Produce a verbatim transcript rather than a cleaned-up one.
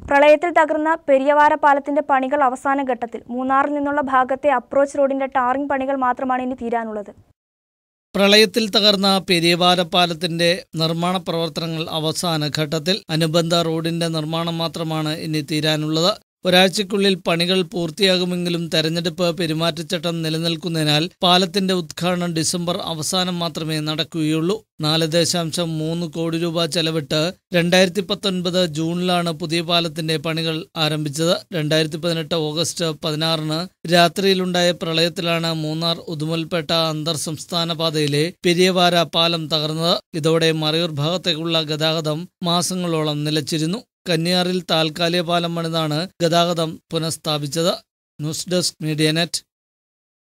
പ്രളയത്തിൽ തകർന്ന പെരിയവാര പാലത്തിന്റെ പണികൾ അവസാന ഘട്ടത്തിൽ. മൂന്നാറിൽ നിന്നുള്ള ഭാഗത്തെ അപ്രോച്ച് റോഡിന്റെ ടാറിംഗ് പണികൾ മാത്രമാണ് ഇനി തീരാനുള്ളത്. പ്രളയത്തിൽ തകർന്ന പെരിയവാര പാലത്തിന്റെ നിർമ്മാണ പ്രവർത്തനങ്ങൾ അവസാന ഘട്ടത്തിൽ. അനുബന്ധ റോഡിന്റെ നിർമ്മാണം മാത്രമാണ് ഇനി തീരാനുള്ളത്. ഒരാഴ്ചയ്ക്കുള്ളിൽ പണികൾ പൂർത്തിയാകുമെങ്കിലും തെരഞ്ഞെടുപ്പ് പെരുമാറ്റച്ചട്ടം നിലനിൽക്കുന്നതിനാൽ പാലത്തിന്റെ ഉദ്ഘാടനം ഡിസംബർ അവസാനം മാത്രമേ നടക്കുകയുള്ളൂ. നാല് ദശാംശം മൂന്ന് കോടി രൂപ ചെലവിട്ട് രണ്ടായിരത്തി പത്തൊൻപത് ജൂണിലാണ് പുതിയ പാലത്തിന്റെ പണികൾ ആരംഭിച്ചത്. രണ്ടായിരത്തി പതിനെട്ട് ഓഗസ്റ്റ് പതിനാറിന് രാത്രിയിലുണ്ടായ പ്രളയത്തിലാണ് മൂന്നാർ ഉദുമൽപേട്ട അന്തർ സംസ്ഥാന പാതയിലെ പെരിയവാര പാലം തകർന്നത്. ഇതോടെ മറയൂർ ഭാഗത്തേക്കുള്ള ഗതാഗതം മാസങ്ങളോളം നിലച്ചിരുന്നു. കന്യാറിൽ താൽക്കാലിക പാലം പണിതാണ് ഗതാഗതം പുനഃസ്ഥാപിച്ചത്. News desk media net.